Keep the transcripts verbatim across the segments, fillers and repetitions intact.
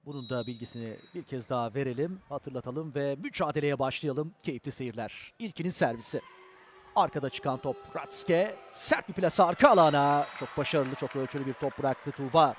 Bunun da bilgisini bir kez daha verelim, hatırlatalım ve mücadeleye başlayalım. Keyifli seyirler. İlkinin servisi. Arkada çıkan top Ratske. Sert bir plase arka alana. Çok başarılı, çok ölçülü bir top bıraktı Tuğba.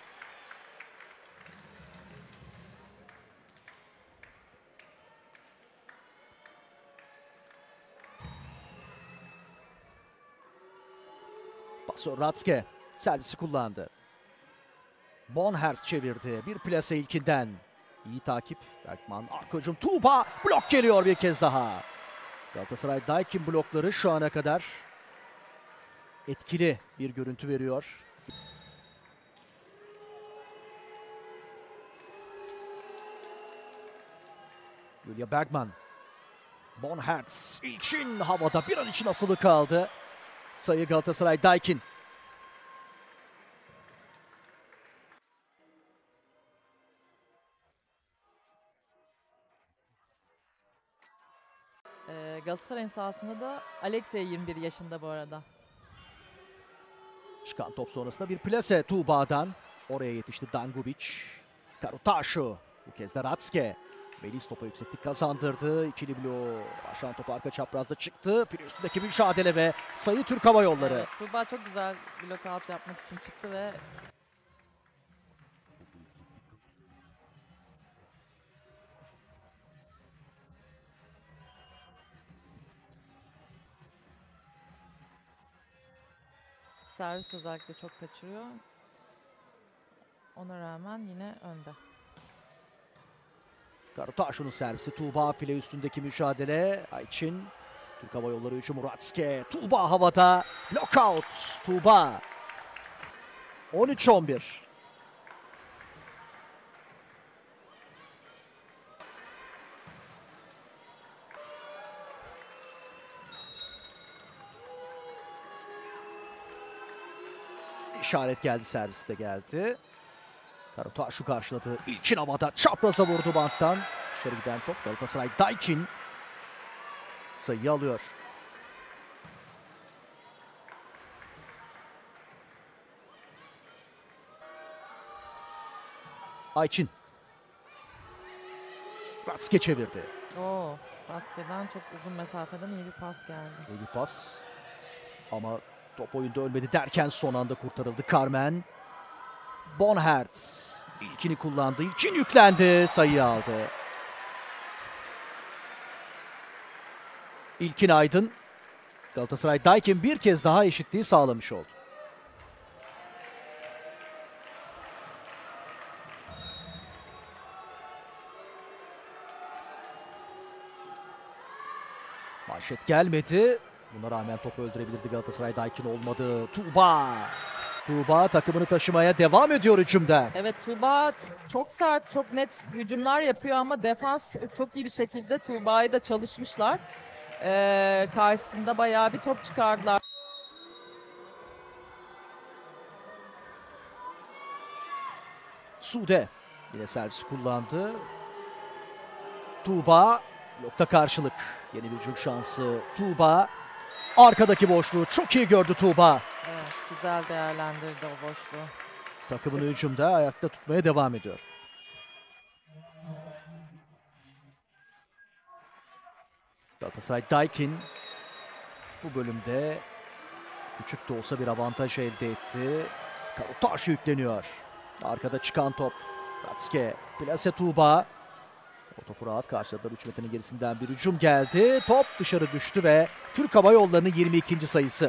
Pasör Ratske. Servisi kullandı. Bonhers çevirdi. Bir plase ilkinden. İyi takip. Bergman arka hücum. Tuğba. Blok geliyor bir kez daha. Galatasaray Daikin blokları şu ana kadar etkili bir görüntü veriyor. Julia Bergman. Bonhertz için havada bir an için asılı kaldı. Sayı Galatasaray Daikin. Ee, Galatasaray'ın sahasında da Alexey yirmi bir yaşında bu arada. Çıkan top sonrasında bir plase Tuğba'dan. Oraya yetişti Dangubic. Karutaşu. Bu kez de Ratske. Melis topa yükseklik kazandırdı. İkili bloğu. Başlayan top arka çaprazda çıktı. File üstündeki mücadele ve sayı Türk Hava Yolları. Evet, Tuğba çok güzel blok out yapmak için çıktı ve servis özellikle çok kaçırıyor. Ona rağmen yine önde. Karutaşu'nun servisi Tuğba file üstündeki mücadele. Ayçin. Türk Hava Yolları hücumu Ratske. Tuğba havada. Lockout. Tuğba. on üç on bir. İşaret geldi, serviste geldi. Karutaşu karşıladı. İlkin havada çapraza vurdu banttan. Dışarı giden top. Galatasaray Daikin sayıyı alıyor. Ayçin. Ratske çevirdi. Oo, baskeden çok uzun mesafeden iyi bir pas geldi. İyi bir pas. Ama top oyunda ölmedi derken son anda kurtarıldı Carmen. Bonhertz. İlkini kullandı. İlkin yüklendi. Sayıyı aldı. İlkin Aydın. Galatasaray Daikin bir kez daha eşitliği sağlamış oldu. Manşet gelmedi. Buna rağmen topu öldürebilirdi Galatasaray Daikin, olmadı. Tuğba. Tuğba takımını taşımaya devam ediyor hücumda. Evet, Tuğba çok sert, çok net hücumlar yapıyor ama defans çok iyi bir şekilde Tuğba'yı da çalışmışlar. Ee, karşısında bayağı bir top çıkardılar. Sude yine servis kullandı. Tuğba blokta karşılık. Yeni bir hücum şansı. Tuğba arkadaki boşluğu çok iyi gördü Tuğba. Evet, güzel değerlendirdi o boşluğu. Takımını hücumda ayakta tutmaya devam ediyor. Galatasaray Daikin bu bölümde küçük de olsa bir avantaj elde etti. Karutaşu yükleniyor. Arkada çıkan top. Ratske, plase Tuğba. O topu rahat karşıladılar. üç metrenin gerisinden bir hücum geldi. Top dışarı düştü ve Türk Hava Yolları'nın yirmi ikinci sayısı.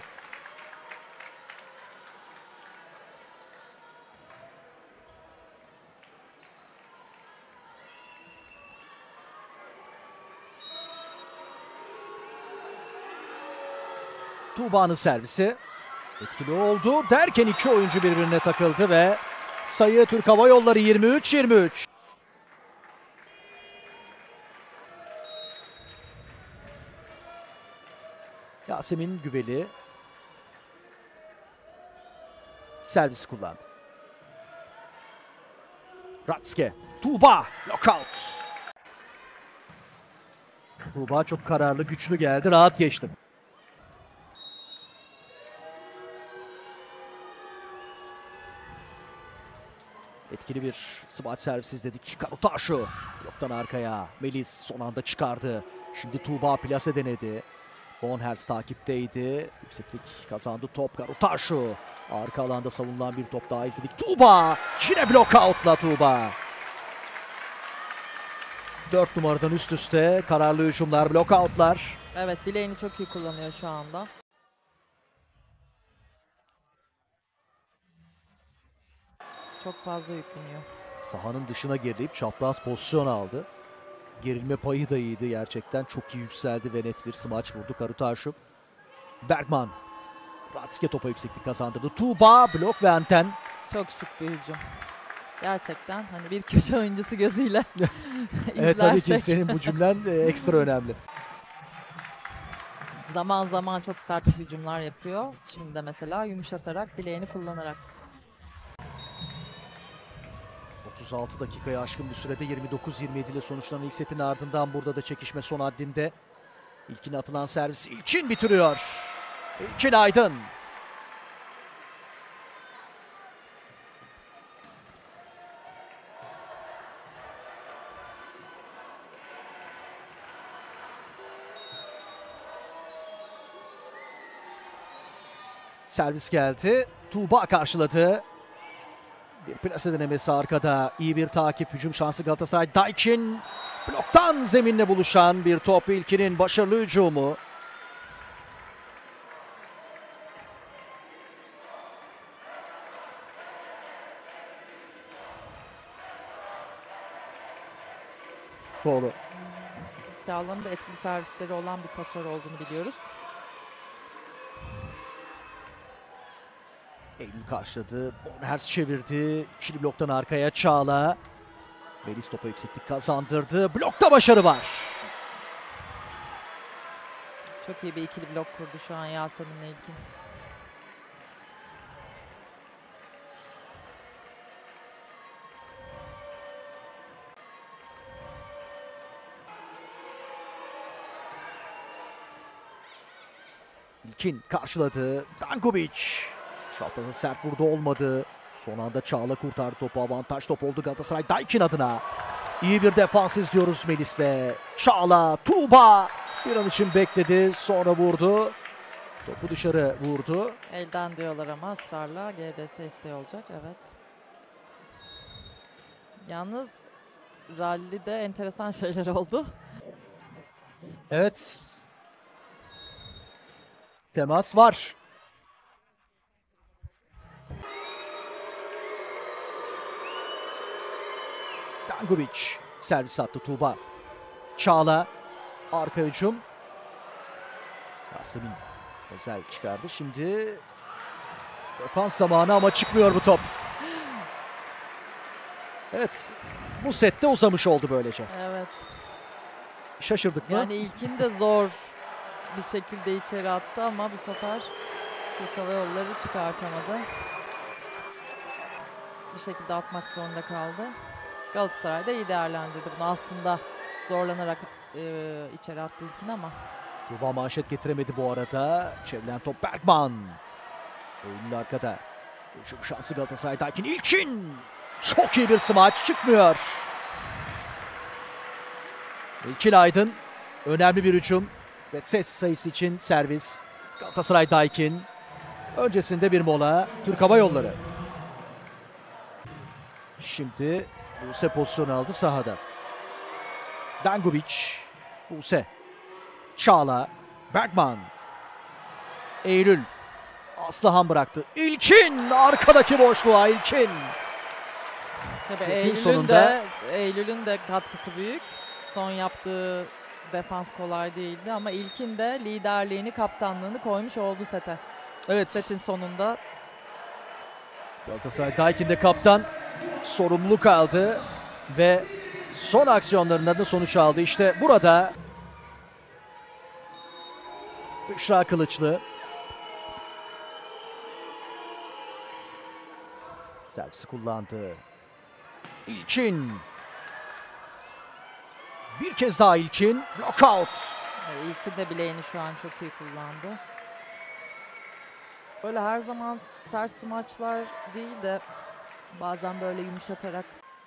Tuğba'nın servisi etkili oldu derken iki oyuncu birbirine takıldı ve sayı Türk Hava Yolları yirmi üç yirmi üç. Yasemin Güveli servisi kullandı. Ratske, Tuğba, lockout. Tuğba çok kararlı, güçlü geldi, rahat geçti. etkili bir smaç servis izledik. Karutaşu bloktan arkaya. Melis son anda çıkardı. Şimdi Tuğba plase denedi. Bonhers takipteydi. Yükseklik kazandı top. Karutaşu. Arka alanda savunulan bir top daha izledik. Tuğba. Yine blokoutla Tuğba. Dört numaradan üst üste kararlı hücumlar, blokoutlar. Evet, bileğini çok iyi kullanıyor şu anda. Çok fazla yükleniyor. Sahanın dışına gerileyip çapraz pozisyon aldı. Gerilme payı da iyiydi gerçekten. Çok iyi yükseldi ve net bir smaç vurdu Karutaşu. Bergman. Ratske topa yükseklik kazandırdı. Tuğba blok ve anten. Çok şık bir hücum. Gerçekten hani bir köşe oyuncusu gözüyle Evet, tabii ki izlersek. senin bu cümlen e, ekstra önemli. Zaman zaman çok sert hücumlar yapıyor. Şimdi de mesela yumuşatarak, bileğini kullanarak. otuz altı dakikayı aşkın bir sürede yirmi dokuz yirmi yedi ile sonuçlanan ilk setin ardından burada da çekişme son haddinde. İlkine atılan servis İlkin bitiriyor. İlkin Aydın. Servis geldi. Tuğba karşıladı. Bir plase denemesi arkada. İyi bir takip, hücum şansı Galatasaray. Daikin bloktan zeminle buluşan bir top. İlkin'in başarılı hücumu. Doğru. Çağla'nın da etkili servisleri olan bir pasör olduğunu biliyoruz. Eylül karşıladı. Bonhers çevirdi. İkili bloktan arkaya Çağla. Melis topa yükseklik kazandırdı. Blokta başarı var. Çok iyi bir ikili blok kurdu şu an Yasemin'le İlkin. İlkin karşıladı. Dankovic. Şaptanın sert vurdu, olmadı. Son anda Çağla kurtardı topu. Avantaj top oldu Galatasaray Daikin adına. İyi bir defans izliyoruz Melis'le. Çağla, Tuğba bir an için bekledi. Sonra vurdu. Topu dışarı vurdu. Elden diyorlar ama ısrarla G D S isteği olacak. Evet. Yalnız rallide enteresan şeyler oldu. Evet. Temas var. Dankovic servis attı Tuğba. Çağla arka hücum. Yasemin özel çıkardı. Şimdi defans zamanı ama çıkmıyor bu top. Evet, bu sette uzamış oldu böylece. Evet. Şaşırdık mı? Yani İlkin de zor bir şekilde içeri attı ama bu sefer Türk Hava Yolları çıkartamadı. Bir şekilde atmak zorunda kaldı. Galatasaray da iyi değerlendirdi bunu. Aslında zorlanarak e, içeri attı İlkin ama. Tuğba manşet getiremedi bu arada. Çevrilen top Bergman. Eylül arkada. Hücum şansı Galatasaray Daikin. İlkin. Çok iyi bir smaç, çıkmıyor. İlkin Aydın. Önemli bir hücum. Ve ses sayısı için servis. Galatasaray Daikin. Öncesinde bir mola. Türk Hava Yolları. Şimdi Buse pozisyonu aldı sahada. Dankovic. Buse. Çağla. Bergman. Eylül. Aslıhan bıraktı. İlkin. Arkadaki boşluğa İlkin. Tabii Setin Eylül'ün sonunda de, Eylül'ün de katkısı büyük. Son yaptığı defans kolay değildi ama İlkin de liderliğini, kaptanlığını koymuş oldu sete. evet, Setin sonunda. Galatasaray Daikin de kaptan, sorumluluk aldı ve son aksiyonlarında da sonuç aldı. İşte burada Büşra Kılıçlı servisi kullandı. İlkin. Bir kez daha İlkin. Knockout. E, İlkin de bileğini şu an çok iyi kullandı. Böyle her zaman sert smaçlar değil de Bazen böyle yumuşatarak.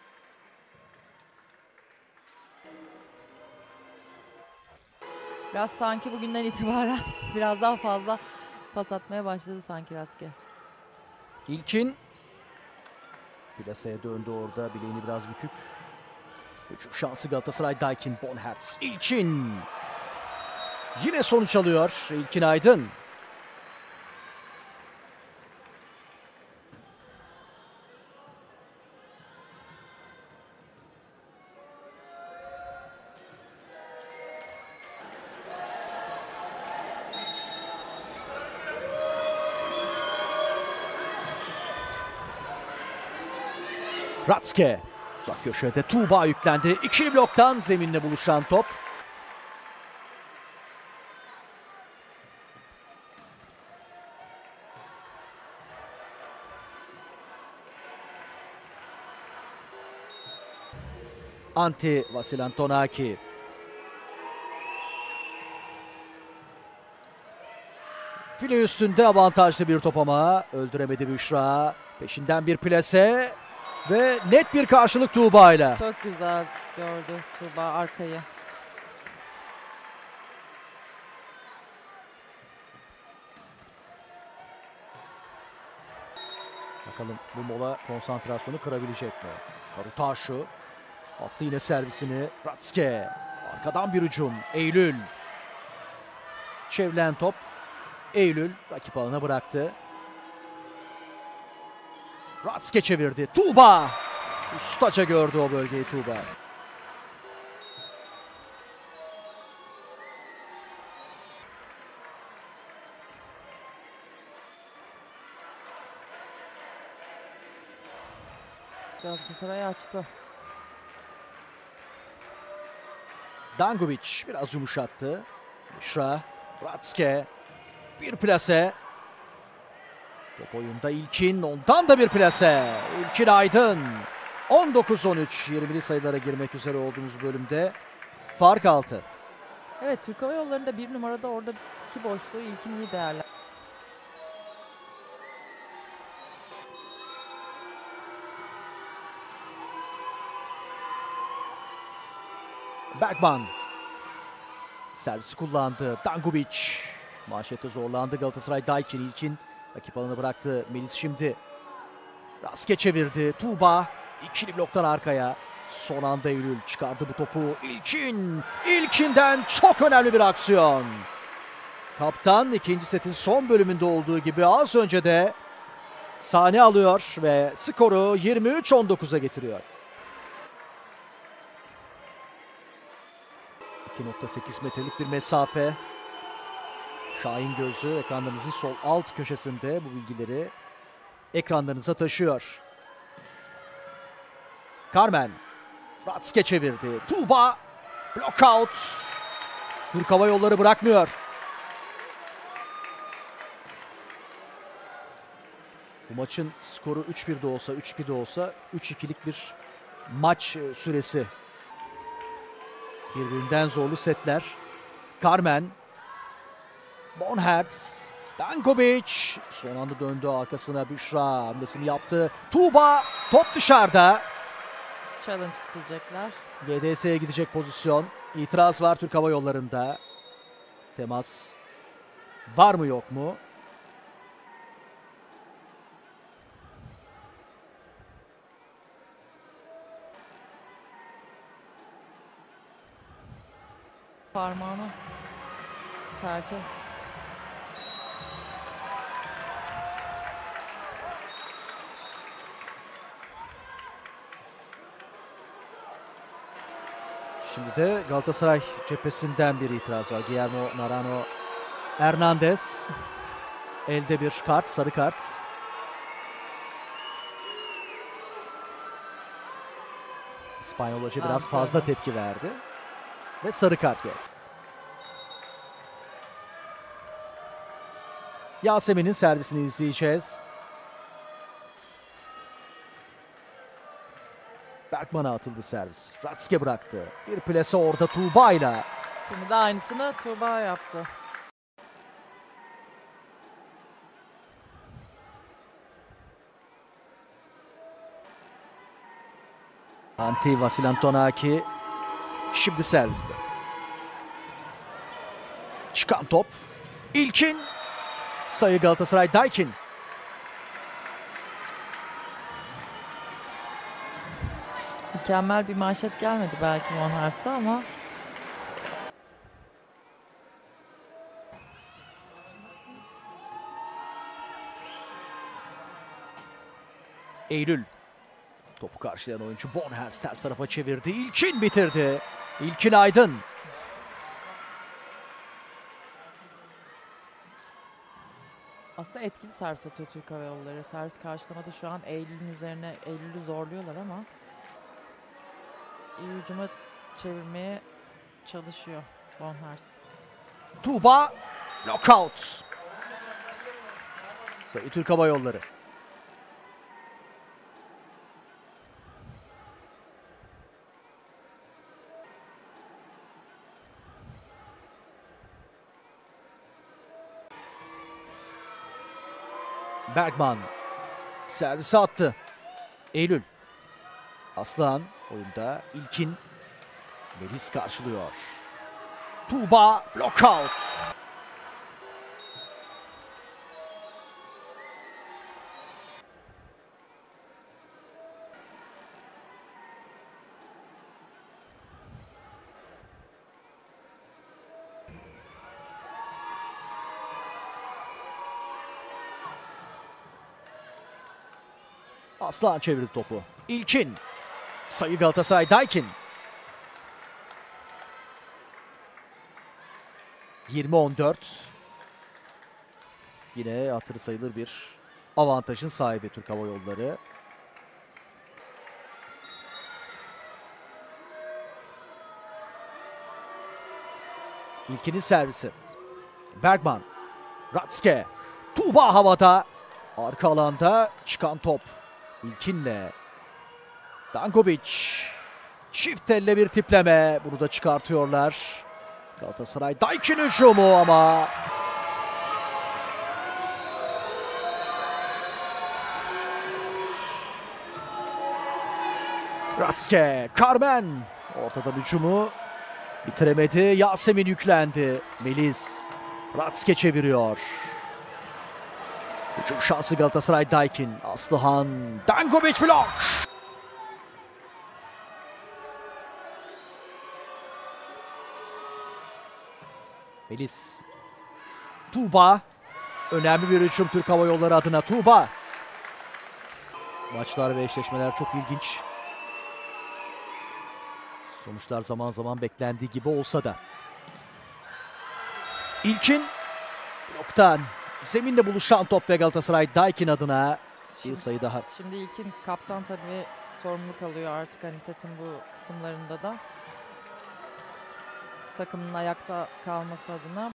Biraz sanki bugünden itibaren biraz daha fazla pas atmaya başladı sanki Ratske. İlkin plaseye döndü orada, bileğini biraz büküp. Hücum şansı Galatasaray. Daikin, Bonhertz, İlkin. Yine sonuç alıyor İlkin Aydın. Ratske. Uzak köşede Tuğba yüklendi. İkili bloktan zeminle buluşan top. Anti Vasil Antonaki. File üstünde avantajlı bir top ama öldüremedi Büşra. Peşinden bir plase ve net bir karşılık Tuğba ile. Çok güzel gördü Tuğba arkayı. Bakalım bu mola konsantrasyonu kırabilecek mi? Karutaşu attı yine servisini. Ratske. Arkadan bir hücum. Eylül. Çevrilen top. Eylül rakip alana bıraktı. Ratske çevirdi. Tuğba. Ustaca gördü o bölgeyi Tuğba. Galatasaray açtı. Dangubic biraz yumuşattı. Büşra. Ratske. Bir plase. Top oyunda İlkin. Ondan da bir plase. İlkin Aydın. on dokuz on üç. yirmili sayılara girmek üzere olduğumuz bölümde fark altı. Evet, Türk Hava Yolları'nda bir numarada orada iki boşluğu İlkin iyi değerler. Bergman. Servisi kullandı. Dangubic. Manşette zorlandı Galatasaray. Daikin, İlkin. Rakip alanı bıraktı. Melis şimdi. Ratske çevirdi. Tuğba. İkili bloktan arkaya. Son anda Eylül çıkardı bu topu. İlkin. İlkin'den çok önemli bir aksiyon. Kaptan ikinci setin son bölümünde olduğu gibi az önce de sahne alıyor ve skoru yirmi üç on dokuza getiriyor. iki nokta sekiz metrelik bir mesafe. Şahin Gözü ekranlarınızın sol alt köşesinde bu bilgileri ekranlarınıza taşıyor. Carmen. Ratske çevirdi. Tuğba. Blockout. Türk Hava Yolları bırakmıyor. Bu maçın skoru üç bir de olsa, üç iki de olsa üç ikilik bir maç süresi. Birbirinden zorlu setler. Carmen. Bonhertz. Dangubic. Son anda döndü arkasına Büşra. Hamlesini yaptı. Tuğba. Top dışarıda. Challenge isteyecekler. G D S'ye gidecek pozisyon. İtiraz var Türk Hava Yolları'nda. Temas var mı yok mu? Parmağını serçe. Şimdi de Galatasaray cephesinden bir itiraz var. Guillermo Narano Hernandez. Elde bir kart, sarı kart. İspanyol hoca biraz fazla tepki verdi. Ve sarı kart gördü. Yasemin'in servisini izleyeceğiz. Bergman'a atıldı servis. Ratske bıraktı. Bir plase orada Tuğba'yla. Şimdi de aynısını Tuğba yaptı. Santi Vasil Antonaki şimdi serviste. Çıkan top. İlkin. Sayı Galatasaray Daikin. Mükemmel bir manşet gelmedi belki Monhers'a ama Eylül. Topu karşılayan oyuncu Bonhers ters tarafa çevirdi. İlkin bitirdi. İlkin Aydın. aslında etkili servis atıyor Türk Hava Yolları. Servis karşılamada şu an Eylül'ün üzerine Eylül'ü zorluyorlar ama iyi hücuma çevirmeye çalışıyor Bonhers. Tuğba. Knockout. Sayı Türk Hava Yolları. Bergman servise attı. Eylül. Aslan oyunda. İlkin. Melis karşılıyor. Tuğba lockout. Aslan çevirdi topu. İlkin. Sayı Galatasaray Daikin. yirmi on dört. Yine hatırı sayılır bir avantajın sahibi Türk Hava Yolları. İlkinin servisi. Bergman. Ratske. Tuğba havada. Arka alanda çıkan top. İlkinle. Dankovic. Çift elle bir tipleme. Bunu da çıkartıyorlar. Galatasaray Daikin hücumu ama. Ratske. Carmen. Ortadan hücumu bitiremedi. Yasemin yüklendi. Melis. Ratske çeviriyor. Hücum şansı Galatasaray Daikin. Aslıhan. Dankovic blok. Melis. Tuğba. Önemli bir hücum Türk Hava Yolları adına. Tuğba. Maçlar ve eşleşmeler çok ilginç. Sonuçlar zaman zaman beklendiği gibi olsa da. İlkin. Bloktan. Zeminde buluşan top ve Galatasaray Daikin adına bir Şimdi- sayı daha. Şimdi ilkin kaptan tabii sorumluluk alıyor artık hani setin bu kısımlarında da. Takımın ayakta kalması adına.